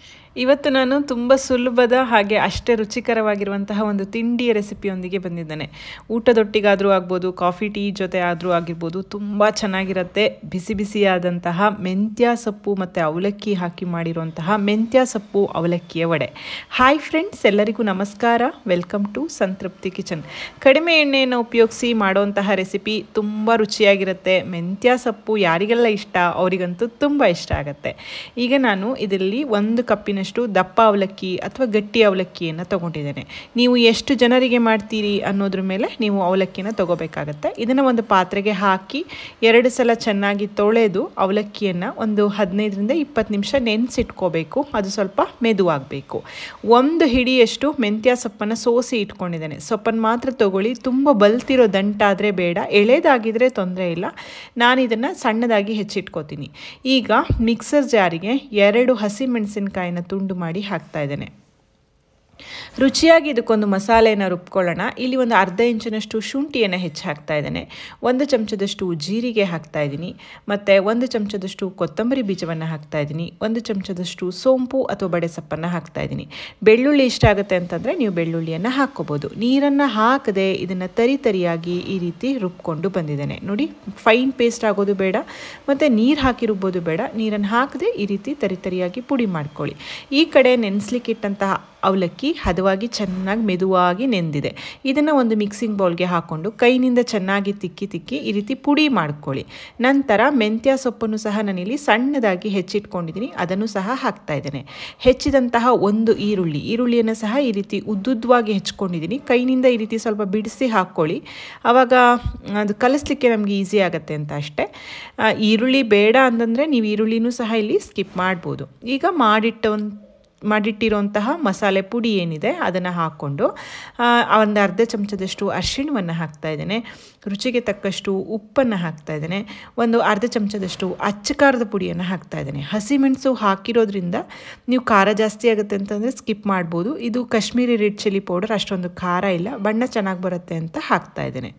ಇವತ್ತು ನಾನು ತುಂಬ ಸುಲಭದ ಹಾಗೆ ಅಷ್ಟೇ ರುಚಿಕರವಾಗಿರುವಂತಹ ಒಂದು ತಿಂಡಿಯ ರೆಸಿಪಿಯೊಂದಿಗೆ ಬಂದಿದ್ದೇನೆ. ಊಟದೊಟ್ಟಿಗಾದರೂ ಆಗ್ಬೋದು, ಕಾಫಿ ಟೀ ಜೊತೆ ಆದರೂ ಆಗಿರ್ಬೋದು. ತುಂಬ ಚೆನ್ನಾಗಿರುತ್ತೆ. ಬಿಸಿ ಬಿಸಿಯಾದಂತಹ ಮೆಂತ್ಯ ಸೊಪ್ಪು ಮತ್ತು ಅವಲಕ್ಕಿ ಹಾಕಿ ಮಾಡಿರುವಂತಹ ಮೆಂತ್ಯ ಸೊಪ್ಪು ಅವಲಕ್ಕಿಯ ವಡೆ. ಹಾಯ್ ಫ್ರೆಂಡ್ಸ್, ಎಲ್ಲರಿಗೂ ನಮಸ್ಕಾರ. Welcome to Santrupti kitchen. ಕಡಿಮೆ ಎಣ್ಣೆಯನ್ನು ಉಪಯೋಗಿಸಿ ಮಾಡುವಂತಹ ರೆಸಿಪಿ ತುಂಬ ರುಚಿಯಾಗಿರುತ್ತೆ. ಮೆಂತ್ಯ ಸೊಪ್ಪು ಯಾರಿಗೆಲ್ಲ ಇಷ್ಟ ಅವರಿಗಂತೂ ತುಂಬ ಇಷ್ಟ ಆಗುತ್ತೆ. ಈಗ ನಾನು ಇದರಲ್ಲಿ 1 ಕಪ್ಪಿನಷ್ಟು ದಪ್ಪ ಅವಲಕ್ಕಿ ಅಥವಾ ಗಟ್ಟಿ ಅವಲಕ್ಕಿಯನ್ನು ತಗೊಂಡಿದ್ದೇನೆ. ನೀವು ಎಷ್ಟು ಜನರಿಗೆ ಮಾಡ್ತೀರಿ ಅನ್ನೋದ್ರ ಮೇಲೆ ನೀವು ಅವಲಕ್ಕಿನ ತಗೋಬೇಕಾಗತ್ತೆ. ಇದನ್ನು ಒಂದು ಪಾತ್ರೆಗೆ ಹಾಕಿ 2 ಸಲ ಚೆನ್ನಾಗಿ ತೊಳೆದು ಅವಲಕ್ಕಿಯನ್ನು ಒಂದು 15ರಿಂದ 20 ನಿಮಿಷ ನೆನೆಸಿಟ್ಕೋಬೇಕು. ಅದು ಸ್ವಲ್ಪ ಮೆದುವಾಗಬೇಕು. 1 ಹಿಡಿಯಷ್ಟು ಮೆಂತ್ಯ ಸೊಪ್ಪನ್ನು ಸೋಸಿ ಇಟ್ಕೊಂಡಿದ್ದೇನೆ. ಸೊಪ್ಪನ್ನು ಮಾತ್ರ ತಗೊಳ್ಳಿ. ತುಂಬ ಬಲ್ತಿರೋ ದಂಟಾದರೆ ಬೇಡ, ಎಳೆದಾಗಿದ್ದರೆ ತೊಂದರೆ ಇಲ್ಲ. ನಾನು ಇದನ್ನು ಸಣ್ಣದಾಗಿ ಹೆಚ್ಚಿಟ್ಕೋತೀನಿ. ಈಗ ಮಿಕ್ಸರ್ ಜಾರಿಗೆ 2 ಹಸಿಮೆಣಸಿನಕಾಯಿನ ತುಂಡು ಮಾಡಿ ಹಾಕ್ತಾ ಇದ್ದೇನೆ. ರುಚಿಯಾಗಿ ಇದಕ್ಕೊಂದು ಮಸಾಲೆಯನ್ನು ರುಬ್ಕೊಳ್ಳೋಣ. ಇಲ್ಲಿ ಒಂದು ಅರ್ಧ ಇಂಚಿನಷ್ಟು ಶುಂಠಿಯನ್ನು ಹೆಚ್ಚಿ ಹಾಕ್ತಾ ಇದ್ದೇನೆ. 1 ಚಮಚದಷ್ಟು ಜೀರಿಗೆ ಹಾಕ್ತಾ ಇದ್ದೀನಿ. ಮತ್ತು 1 ಚಮಚದಷ್ಟು ಕೊತ್ತಂಬರಿ ಬೀಜವನ್ನು ಹಾಕ್ತಾ ಇದ್ದೀನಿ. 1 ಚಮಚದಷ್ಟು ಸೋಂಪು ಅಥವಾ ಬಡೆ ಸೊಪ್ಪನ್ನು ಹಾಕ್ತಾ ಇದ್ದೀನಿ. ಬೆಳ್ಳುಳ್ಳಿ ಇಷ್ಟ ಆಗುತ್ತೆ ಅಂತಂದರೆ ನೀವು ಬೆಳ್ಳುಳ್ಳಿಯನ್ನು ಹಾಕ್ಕೋಬೋದು. ನೀರನ್ನು ಹಾಕದೆ ಇದನ್ನು ತರಿಯಾಗಿ ಈ ರೀತಿ ರುಬ್ಕೊಂಡು ಬಂದಿದ್ದೇನೆ. ನೋಡಿ, ಫೈನ್ ಪೇಸ್ಟ್ ಆಗೋದು ಬೇಡ ಮತ್ತು ನೀರು ಹಾಕಿ ರುಬ್ಬೋದು ಬೇಡ. ನೀರನ್ನು ಹಾಕದೆ ಈ ರೀತಿ ತರಿಯಾಗಿ ಪುಡಿ ಮಾಡ್ಕೊಳ್ಳಿ. ಈ ಕಡೆ ನೆನೆಸ್ಲಿಕ್ಕಿಟ್ಟಂತಹ ಅವಲಕ್ಕಿ ಹದವಾಗಿ ಚೆನ್ನಾಗಿ ಮೆದುವಾಗಿ ನೆಂದಿದೆ. ಇದನ್ನು ಒಂದು ಮಿಕ್ಸಿಂಗ್ ಬೌಲ್ಗೆ ಹಾಕ್ಕೊಂಡು ಕೈನಿಂದ ಚೆನ್ನಾಗಿ ತಿಕ್ಕಿ ಈ ರೀತಿ ಪುಡಿ ಮಾಡ್ಕೊಳ್ಳಿ. ನಂತರ ಮೆಂತ್ಯ ಸೊಪ್ಪನ್ನು ಸಹ ನಾನಿಲ್ಲಿ ಸಣ್ಣದಾಗಿ ಹೆಚ್ಚಿಟ್ಕೊಂಡಿದ್ದೀನಿ. ಅದನ್ನು ಸಹ ಹಾಕ್ತಾ ಇದ್ದೇನೆ. ಹೆಚ್ಚಿದಂತಹ 1 ಈರುಳ್ಳಿಯನ್ನು ಸಹ ಈ ರೀತಿ ಉದ್ದುದ್ದವಾಗಿ ಹೆಚ್ಕೊಂಡಿದ್ದೀನಿ. ಕೈನಿಂದ ಈ ರೀತಿ ಸ್ವಲ್ಪ ಬಿಡಿಸಿ ಹಾಕ್ಕೊಳ್ಳಿ. ಆವಾಗ ಅದು ಕಲಿಸ್ಲಿಕ್ಕೆ ನಮಗೆ ಈಸಿ ಆಗುತ್ತೆ ಅಂತ ಅಷ್ಟೇ. ಈರುಳ್ಳಿ ಬೇಡ ಅಂತಂದರೆ ನೀವು ಈರುಳ್ಳಿನೂ ಸಹ ಇಲ್ಲಿ ಸ್ಕಿಪ್ ಮಾಡ್ಬೋದು. ಈಗ ಮಾಡಿಟ್ಟಿರುವಂತಹ ಮಸಾಲೆ ಪುಡಿ ಏನಿದೆ ಅದನ್ನು ಹಾಕ್ಕೊಂಡು ಒಂದು ಅರ್ಧ ಚಮಚದಷ್ಟು ಅರಿಶಿಣವನ್ನು ಹಾಕ್ತಾ ಇದ್ದೇನೆ. ರುಚಿಗೆ ತಕ್ಕಷ್ಟು ಉಪ್ಪನ್ನು ಹಾಕ್ತಾ ಇದ್ದೇನೆ. ಒಂದು ಅರ್ಧ ಚಮಚದಷ್ಟು ಅಚ್ಚ ಖಾರದ ಪುಡಿಯನ್ನು ಹಾಕ್ತಾ ಇದ್ದೇನೆ. ಹಸಿಮೆಣಸು ಹಾಕಿರೋದ್ರಿಂದ ನೀವು ಖಾರ ಜಾಸ್ತಿ ಆಗುತ್ತೆ ಅಂತಂದರೆ ಸ್ಕಿಪ್ ಮಾಡ್ಬೋದು. ಇದು ಕಾಶ್ಮೀರಿ ರೆಡ್ ಚಿಲ್ಲಿ ಪೌಡರ್, ಅಷ್ಟೊಂದು ಖಾರ ಇಲ್ಲ, ಬಣ್ಣ ಚೆನ್ನಾಗಿ ಬರುತ್ತೆ ಅಂತ ಹಾಕ್ತಾ ಇದ್ದೇನೆ.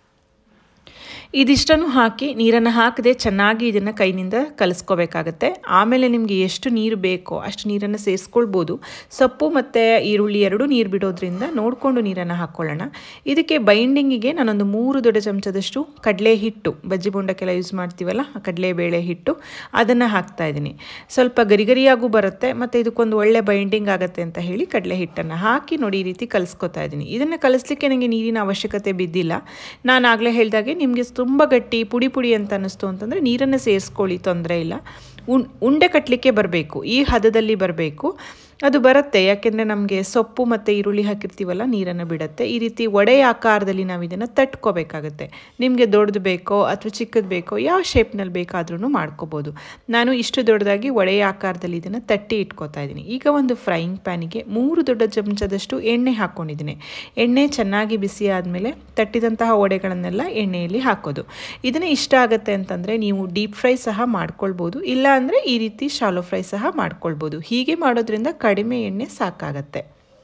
ಇದಿಷ್ಟನ್ನು ಹಾಕಿ ನೀರನ್ನು ಹಾಕದೆ ಚೆನ್ನಾಗಿ ಇದನ್ನು ಕೈನಿಂದ ಕಲಿಸ್ಕೋಬೇಕಾಗತ್ತೆ. ಆಮೇಲೆ ನಿಮಗೆ ಎಷ್ಟು ನೀರು ಬೇಕೋ ಅಷ್ಟು ನೀರನ್ನು ಸೇರಿಸ್ಕೊಳ್ಬೋದು. ಸೊಪ್ಪು ಮತ್ತು ಈರುಳ್ಳಿ 2 ನೀರು ಬಿಡೋದ್ರಿಂದ ನೋಡಿಕೊಂಡು ನೀರನ್ನು ಹಾಕ್ಕೊಳ್ಳೋಣ. ಇದಕ್ಕೆ ಬೈಂಡಿಂಗಿಗೆ ನಾನೊಂದು 3 ದೊಡ್ಡ ಚಮಚದಷ್ಟು ಕಡಲೆ ಹಿಟ್ಟು, ಬಜ್ಜಿ ಬೋಂಡಕ್ಕೆಲ್ಲ ಯೂಸ್ ಮಾಡ್ತೀವಲ್ಲ ಆ ಕಡಲೆಬೇಳೆ ಹಿಟ್ಟು, ಅದನ್ನು ಹಾಕ್ತಾ ಇದ್ದೀನಿ. ಸ್ವಲ್ಪ ಗರಿಗರಿಯಾಗೂ ಬರುತ್ತೆ ಮತ್ತು ಇದಕ್ಕೊಂದು ಒಳ್ಳೆ ಬೈಂಡಿಂಗ್ ಆಗುತ್ತೆ ಅಂತ ಹೇಳಿ ಕಡಲೆ ಹಿಟ್ಟನ್ನು ಹಾಕಿ ನೋಡಿ ಈ ರೀತಿ ಕಲಿಸ್ಕೊತಾ ಇದ್ದೀನಿ. ಇದನ್ನು ಕಲಿಸ್ಲಿಕ್ಕೆ ನನಗೆ ನೀರಿನ ಅವಶ್ಯಕತೆ ಬಿದ್ದಿಲ್ಲ. ನಾನು ಆಗಲೇ ಹೇಳಿದಾಗೆ ನಿಮಗೆ ತುಂಬ ಗಟ್ಟಿ ಪುಡಿ ಅಂತ ಅನ್ನಿಸ್ತು ಅಂತಂದರೆ ನೀರನ್ನು ಸೇರಿಸ್ಕೊಳ್ಳಿ, ತೊಂದರೆ ಇಲ್ಲ. ಉಂಡೆ ಕಟ್ಟಲಿಕ್ಕೆ ಬರಬೇಕು, ಈ ಹದದಲ್ಲಿ ಬರಬೇಕು. ಅದು ಬರುತ್ತೆ, ಯಾಕೆಂದರೆ ನಮಗೆ ಸೊಪ್ಪು ಮತ್ತು ಈರುಳ್ಳಿ ಹಾಕಿರ್ತೀವಲ್ಲ, ನೀರನ್ನು ಬಿಡುತ್ತೆ. ಈ ರೀತಿ ವಡೆಯ ಆಕಾರದಲ್ಲಿ ನಾವು ಇದನ್ನು ತಟ್ಕೋಬೇಕಾಗುತ್ತೆ. ನಿಮಗೆ ದೊಡ್ಡದು ಬೇಕೋ ಅಥವಾ ಚಿಕ್ಕದು ಬೇಕೋ, ಯಾವ ಶೇಪ್ನಲ್ಲಿ ಬೇಕಾದ್ರೂ ಮಾಡ್ಕೋಬೋದು. ನಾನು ಇಷ್ಟು ದೊಡ್ಡದಾಗಿ ವಡೆಯ ಆಕಾರದಲ್ಲಿ ಇದನ್ನು ತಟ್ಟಿ ಇಟ್ಕೋತಾ ಇದ್ದೀನಿ. ಈಗ ಒಂದು ಫ್ರೈಯಿಂಗ್ ಪ್ಯಾನಿಗೆ 3 ದೊಡ್ಡ ಚಮಚದಷ್ಟು ಎಣ್ಣೆ ಹಾಕ್ಕೊಂಡಿದ್ದೀನಿ. ಎಣ್ಣೆ ಚೆನ್ನಾಗಿ ಬಿಸಿ ಆದಮೇಲೆ ತಟ್ಟಿದಂತಹ ವಡೆಗಳನ್ನೆಲ್ಲ ಎಣ್ಣೆಯಲ್ಲಿ ಹಾಕೋದು. ಇದನ್ನು ಇಷ್ಟ ಆಗುತ್ತೆ ಅಂತಂದರೆ ನೀವು ಡೀಪ್ ಫ್ರೈ ಸಹ ಮಾಡ್ಕೊಳ್ಬೋದು, ಇಲ್ಲ ಅಂದರೆ ಈ ರೀತಿ ಶಾಲೋ ಫ್ರೈ ಸಹ ಮಾಡ್ಕೊಳ್ಬೋದು. ಹೀಗೆ ಮಾಡೋದ್ರಿಂದ ಕಡಿಮೆ ಎಣ್ಣೆ ಸಾಕಾಗತ್ತೆ.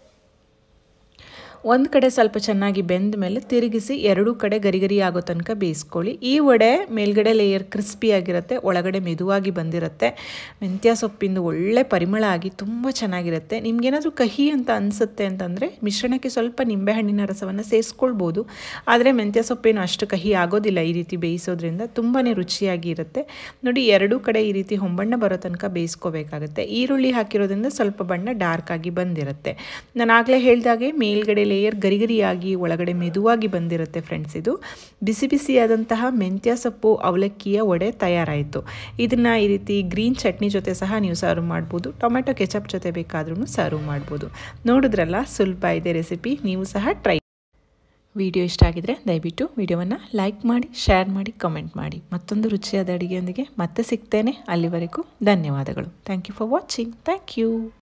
ಒಂದು ಕಡೆ ಸ್ವಲ್ಪ ಚೆನ್ನಾಗಿ ಬೆಂದ ಮೇಲೆ ತಿರುಗಿಸಿ 2 ಕಡೆ ಗರಿ ಆಗೋ ತನಕ ಬೇಯಿಸ್ಕೊಳ್ಳಿ. ಈ ವಡೆ ಮೇಲ್ಗಡೆ ಲೇಯರ್ ಕ್ರಿಸ್ಪಿಯಾಗಿರುತ್ತೆ, ಒಳಗಡೆ ಮೆದುವಾಗಿ ಬಂದಿರುತ್ತೆ. ಮೆಂತ್ಯ ಸೊಪ್ಪಿಂದು ಒಳ್ಳೆ ಪರಿಮಳ ಆಗಿ ತುಂಬ ಚೆನ್ನಾಗಿರುತ್ತೆ. ನಿಮಗೇನಾದರೂ ಕಹಿ ಅಂತ ಅನಿಸುತ್ತೆ ಅಂತಂದರೆ ಮಿಶ್ರಣಕ್ಕೆ ಸ್ವಲ್ಪ ನಿಂಬೆಹಣ್ಣಿನ ರಸವನ್ನು ಸೇರಿಸ್ಕೊಳ್ಬೋದು. ಆದರೆ ಮೆಂತ್ಯ ಸೊಪ್ಪೇನು ಅಷ್ಟು ಕಹಿ ಆಗೋದಿಲ್ಲ. ಈ ರೀತಿ ಬೇಯಿಸೋದ್ರಿಂದ ತುಂಬಾ ರುಚಿಯಾಗಿ ಇರುತ್ತೆ. ನೋಡಿ, 2 ಕಡೆ ಈ ರೀತಿ ಹೊಂಬಣ್ಣ ಬರೋ ತನಕ ಬೇಯಿಸ್ಕೋಬೇಕಾಗುತ್ತೆ. ಈರುಳ್ಳಿ ಹಾಕಿರೋದ್ರಿಂದ ಸ್ವಲ್ಪ ಬಣ್ಣ ಡಾರ್ಕ್ ಆಗಿ ಬಂದಿರುತ್ತೆ. ನಾನು ಆಗಲೇ ಹೇಳಿದಾಗೆ ಮೇಲ್ಗಡೆ ಲೇಯರ್ ಗರಿಗರಿಯಾಗಿ ಒಳಗಡೆ ಮೆದುವಾಗಿ ಬಂದಿರುತ್ತೆ ಫ್ರೆಂಡ್ಸ್. ಇದು ಬಿಸಿ ಬಿಸಿಯಾದಂತಹ ಮೆಂತ್ಯ ಸೊಪ್ಪು ಅವಲಕ್ಕಿಯ ವಡೆ ತಯಾರಾಯಿತು. ಇದನ್ನು ಈ ರೀತಿ ಗ್ರೀನ್ ಚಟ್ನಿ ಜೊತೆ ಸಹ ನೀವು ಸರ್ವ್ ಮಾಡ್ಬೋದು. ಟೊಮೆಟೊ ಕೆಚಪ್ ಜೊತೆ ಬೇಕಾದ್ರೂ ಸರ್ವ್ ಮಾಡ್ಬೋದು. ನೋಡಿದ್ರಲ್ಲ, ಸುಲಭ ಇದೆ ರೆಸಿಪಿ. ನೀವು ಸಹ ಟ್ರೈ. ವಿಡಿಯೋ ಇಷ್ಟ ಆಗಿದ್ರೆ ದಯವಿಟ್ಟು ವಿಡಿಯೋವನ್ನು ಲೈಕ್ ಮಾಡಿ, ಶೇರ್ ಮಾಡಿ, ಕಮೆಂಟ್ ಮಾಡಿ. ಮತ್ತೊಂದು ರುಚಿಯಾದ ಅಡುಗೆಯೊಂದಿಗೆ ಮತ್ತೆ ಸಿಗ್ತೇನೆ. ಅಲ್ಲಿವರೆಗೂ ಧನ್ಯವಾದಗಳು. Thank you for watching. Thank you.